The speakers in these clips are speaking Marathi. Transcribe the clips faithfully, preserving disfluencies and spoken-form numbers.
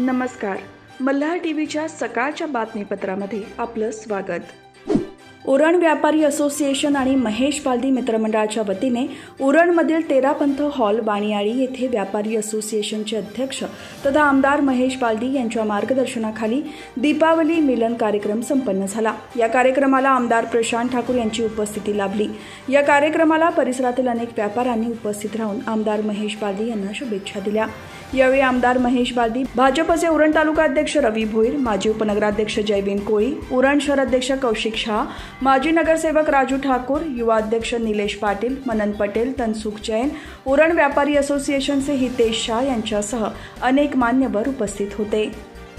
नमस्कार. मल्हार टीव्हीच्या सकाळच्या बातमीपत्रामध्ये आपलं स्वागत. उरण व्यापारी असोसिएशन आणि महेश बालदी मित्रमंडळाच्या वतीने उरणमधील तेरापंथ हॉल बाणियाळी येथे व्यापारी असोसिएशनचे अध्यक्ष तथा आमदार महेश बालदी यांच्या मार्गदर्शनाखाली दीपावली मिलन कार्यक्रम संपन्न झाला. या कार्यक्रमाला आमदार प्रशांत ठाकूर यांची उपस्थिती लाभली. या कार्यक्रमाला परिसरातील अनेक व्यापाऱ्यांनी उपस्थित राहून आमदार महेश बालदी यांना शुभेच्छा दिल्या. यावेळी आमदार महेश बालदी, भाजपचे उरण तालुका अध्यक्ष रवी भोईर, माजी उपनगराध्यक्ष जयवीन कोळी, उरण शहर अध्यक्ष कौशिक शहा, माजी नगरसेवक राजू ठाकूर, युवा अध्यक्ष निलेश पाटील, मनन पटेल, तनसुख जैन, उरण व्यापारी असोसिएशनचे हितेश शाह यांच्यासह अनेक मान्यवर उपस्थित होते.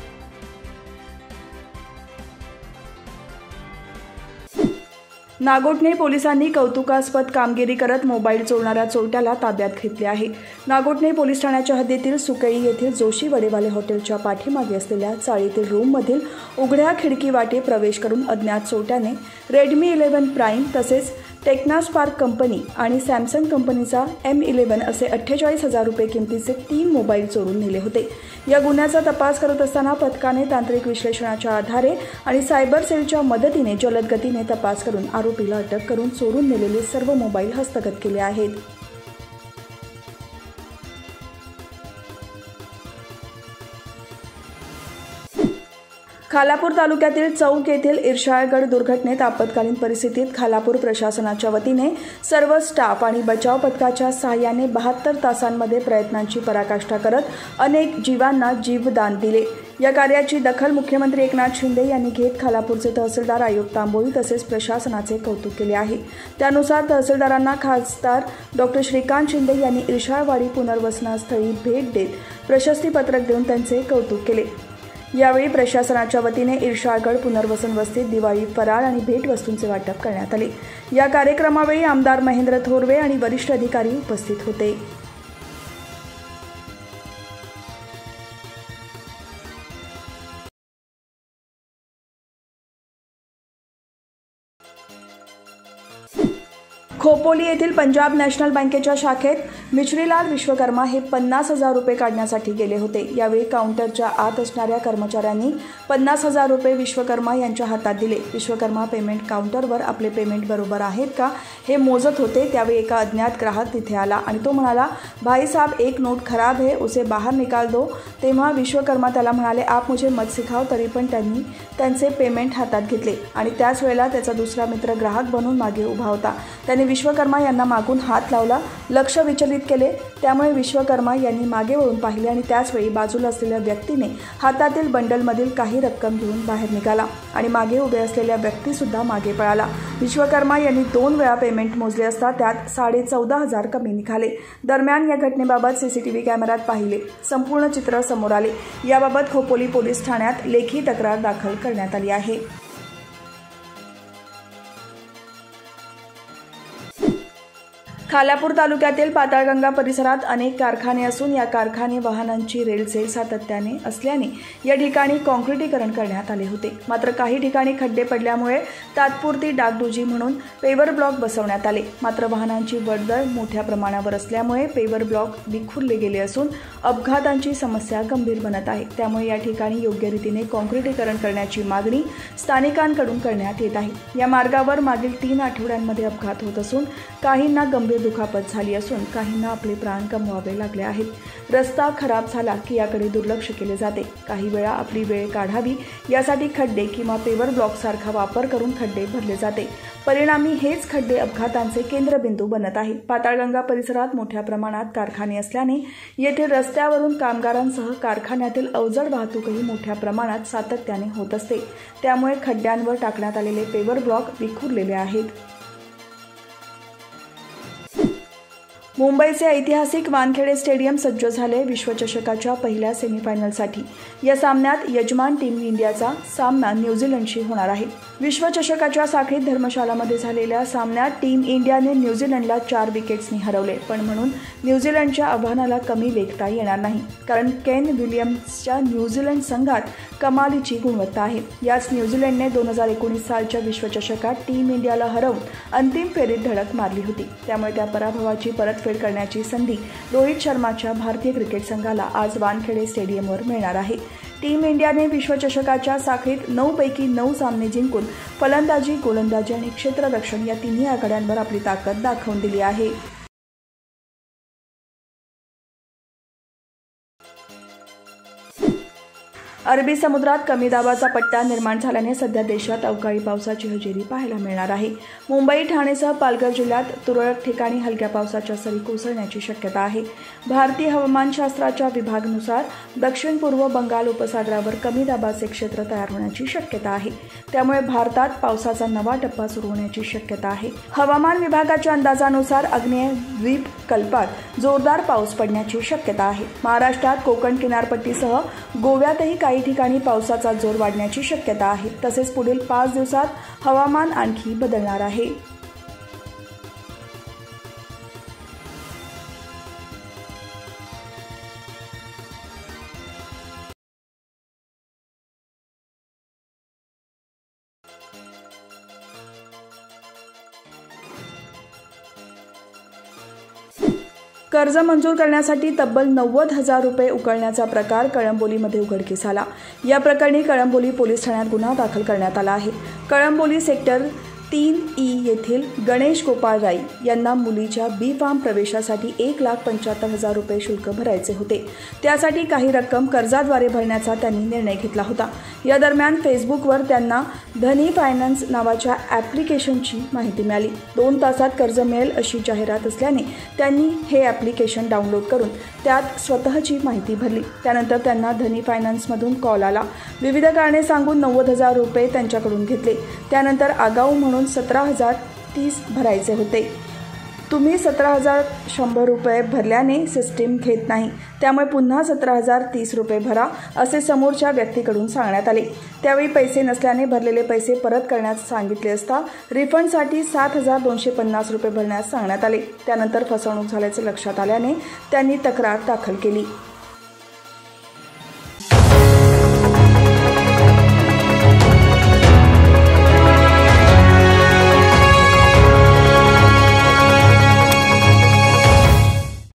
नागोठणे पोलिसांनी कौतुकास्पद कामगिरी करत मोबाईल चोरणाऱ्या चोरट्याला ताब्यात घेतले आहे. नागोठणे पोलीस ठाण्याच्या हद्दीतील सुकळी येथील जोशी वडेवाले हॉटेलच्या पाठीमागे असलेल्या चाळीतील रूममधील उघड्या खिडकी वाटे प्रवेश करून अज्ञात चोरट्याने रेडमी इलेव्हन प्राईम तसेच टेक्नास्पार्क कंपनी आणि सॅमसंग कंपनीचा एम इलेव्हन असे अठ्ठेचाळीस हजार रुपये किमतीचे तीन मोबाईल चोरून नेले होते. या गुन्ह्याचा तपास करत असताना पथकाने तांत्रिक विश्लेषणाच्या आधारे आणि सायबर सेलच्या मदतीने जलद गतीने तपास करून आरोपीला अटक करून चोरून नेलेले सर्व मोबाईल हस्तगत केले आहेत. खालापूर तालुक्यातील चौक येथील इर्शाळगड दुर्घटनेत आपत्कालीन परिस्थितीत खालापूर प्रशासनाच्या वतीने सर्व स्टाफ आणि बचाव पथकाच्या सहाय्याने बहात्तर तासांमध्ये प्रयत्नांची पराकाष्ठा करत अनेक जीवांना जीवदान दिले. या कार्याची दखल मुख्यमंत्री एकनाथ शिंदे यांनी घेत खालापूरचे तहसीलदार आयुक्त तांबोळी तसेच प्रशासनाचे कौतुक केले आहे. त्यानुसार तहसीलदारांना खासदार डॉक्टर श्रीकांत शिंदे यांनी इर्शाळवाडी पुनर्वसनास्थळी भेट देत प्रशस्तीपत्रक देऊन त्यांचे कौतुक केले. यावेळी प्रशासनाच्या वतीने इर्शाळगड पुनर्वसन वस्तीत दिवाळी फराळ आणि भेटवस्तूंचे वाटप करण्यात आले. या कार्यक्रमावेळी आमदार महेंद्र थोरवे आणि वरिष्ठ अधिकारी उपस्थित होते. खोपोली येथील पंजाब नॅशनल बँकेच्या शाखेत मिश्रीलाल विश्वकर्मा हे पन्नास हजार रुपये काढण्यासाठी गेले होते. यावेळी काउंटरच्या आत असणाऱ्या कर्मचाऱ्यांनी पन्नास हजार रुपये विश्वकर्मा यांच्या हातात दिले. विश्वकर्मा पेमेंट काउंटरवर आपले पेमेंट बरोबर आहेत का हे मोजत होते. त्यावेळी एका अज्ञात ग्राहक तिथे आला आणि तो म्हणाला, भाई साहब एक नोट खराब है, उसे बाहर निकाल दो. तेव्हा विश्वकर्मा त्याला म्हणाले, आप मुझे मत सिखाओ. तरी पण त्यांनी त्यांचे पेमेंट हातात घेतले आणि त्याच वेळेला त्याचा दुसरा मित्र ग्राहक बनून मागे उभा होता. त्याने विश्वकर्मा यांना मागून हात लावला, लक्ष विचलित केले. त्यामुळे विश्वकर्मा यांनी मागे वळून पाहिले आणि त्याचवेळी बाजूला असलेल्या व्यक्तीने हातातील बंडलमधील काही रक्कम घेऊन बाहेर निघाला आणि मागे उभे असलेल्या व्यक्तीसुद्धा मागे पळाला. विश्वकर्मा यांनी दोन वेळा पेमेंट मोजले असता त्यात साडे चौदा हजार कमी निघाले. दरम्यान या घटनेबाबत सीसीटीव्ही कॅमेऱ्यात पाहिले संपूर्ण चित्र समोर आले. याबाबत खोपोली पोलीस ठाण्यात लेखी तक्रार दाखल करण्यात आली आहे. खालापूर तालुक्यातील पाताळगंगा परिसरात अनेक कारखाने असून या कारखाने वाहनांची रेलचेल सातत्याने असल्याने या ठिकाणी काँक्रिटीकरण करण्यात आले होते. मात्र काही ठिकाणी खड्डे पडल्यामुळे तात्पुरती डागडुजी म्हणून पेवर ब्लॉक बसवण्यात आले. मात्र वाहनांची वर्दळ मोठ्या प्रमाणावर असल्यामुळे पेवर ब्लॉक विखुरले गेले असून अपघातांची समस्या गंभीर बनत आहे. त्यामुळे या ठिकाणी योग्य रीतीने काँक्रिटीकरण करण्याची मागणी स्थानिकांकडून करण्यात येत आहे. या मार्गावर मागील तीन आठवड्यांमध्ये अपघात होत असून काहींना गंभीर दुखापत झाली असून काहींना आपले प्राण गमवावे लागले आहेत. रस्ता खराब झाला की याकडे दुर्लक्ष केले जाते. काही वेळा आपली वेळ काढावी यासाठी खड्डे किंवा पेवर ब्लॉकसारखा वापर करून खड्डे भरले जाते. परिणामी हेच खड्डे अपघातांचे केंद्रबिंदू बनत आहेत. पाताळगंगा परिसरात मोठ्या प्रमाणात कारखाने असल्याने येथील रस्त्यावरून कामगारांसह कारखान्यातील अवजड वाहतूकही मोठ्या प्रमाणात सातत्याने होत असते. त्यामुळे खड्ड्यांवर टाकण्यात आलेले पेवर ब्लॉक विखुरलेले आहेत. मुंबईचे ऐतिहासिक वानखेडे स्टेडियम सज्ज झाले विश्वचषकाच्या पहिल्या सेमीफायनलसाठी. या सामन्यात यजमान टीम इंडियाचा सामना न्यूझीलंडशी होणार आहे. विश्वचषकाच्या साखळीत धर्मशालामध्ये झालेल्या सामन्यात टीम इंडियाने न्यूझीलंडला चार विकेट्सनी हरवले. पण म्हणून न्यूझीलंडच्या आव्हानाला कमी लेखता येणार नाही, कारण केन विलियम्सच्या न्यूझीलंड संघात कमालीची गुणवत्ता आहे. याच न्यूझीलंडने दोन हजार एकोणीस सालच्या विश्वचषकात टीम इंडियाला हरवून अंतिम फेरीत धडक मारली होती. त्यामुळे त्या पराभवाची परतफेड करण्याची संधी रोहित शर्माच्या भारतीय क्रिकेट संघाला आज वानखेडे स्टेडियमवर मिळणार आहे. टीम इंडियाने विश्वचषकाच्या साखळीत नऊ पैकी नऊ सामने जिंकून फलंदाजी, गोलंदाजी आणि क्षेत्ररक्षण या तिन्ही आघाड्यांवर आपली ताकद दाखवून दिली आहे. अरबी समुद्रात कमी दाबाचा पट्टा निर्माण झाल्याने सध्या देशात अवकाळी पावसाची हजेरी पाहायला मिळणार आहे. मुंबई, ठाणेसह पालघर जिल्ह्यात तुरळक ठिकाणी हलक्या पावसाच्या सरी कोसळण्याची शक्यता आहे. भारतीय हवामानशास्त्राच्या विभागानुसार दक्षिण पूर्व बंगाल उपसागरावर कमी दाबाचे क्षेत्र तयार होण्याची शक्यता आहे. त्यामुळे भारतात पावसाचा नवा टप्पा सुरू होण्याची शक्यता आहे. हवामान विभागाच्या अंदाजानुसार आग्नेय द्वीपकल्पात जोरदार पाऊस पडण्याची शक्यता आहे. महाराष्ट्रात कोकण किनारपट्टीसह गोव्यातही काही ठिकाणी पावसाचा जोर वाढण्याची शक्यता आहे. तसेच पुढील पाच दिवसात हवामान आणखी बदलणार आहे. कर्ज मंजूर करण्यासाठी तब्बल नव्वद हजार रुपये उकळण्याचा प्रकार कळंबोलीमध्ये उघडकीस आला. या प्रकरणी कळंबोली पोलीस ठाण्यात गुन्हा दाखल करण्यात आला आहे. कळंबोली सेक्टर तीन ई येथील गणेश गोपाळ राई यांना मुलीच्या बी फार्म प्रवेशासाठी एक लाख पंच्याहत्तर हजार रुपये शुल्क भरायचे होते. त्यासाठी काही रक्कम कर्जाद्वारे भरण्याचा त्यांनी निर्णय घेतला होता. या दरम्यान फेसबुकवर त्यांना धनी फायनान्स नावाच्या ॲप्लिकेशनची माहिती मिळाली. दोन तासात कर्ज मिळेल अशी जाहिरात असल्याने त्यांनी हे ॲप्लिकेशन डाउनलोड करून त्यात स्वतःची माहिती भरली. त्यानंतर त्यांना धनी फायनान्समधून कॉल आला. विविध कारणे सांगून नव्वद हजार रुपये त्यांच्याकडून घेतले. त्यानंतर आगाऊ म्हणून सतरा हजार तीस भरायचे होते. तुम्ही सतरा हजार शंभर रुपये भरल्याने सिस्टीम घेत नाही, त्यामुळे पुन्हा सतरा हजार तीस रुपये भरा असे समोरच्या व्यक्तीकडून सांगण्यात आले. त्यावेळी पैसे नसल्याने भरलेले पैसे परत करण्यास सांगितले असता रिफंडसाठी सात हजार दोनशे पन्नास रुपये भरण्यास सांगण्यात आले. त्यानंतर फसवणूक झाल्याचे लक्षात आल्याने त्यांनी तक्रार दाखल केली.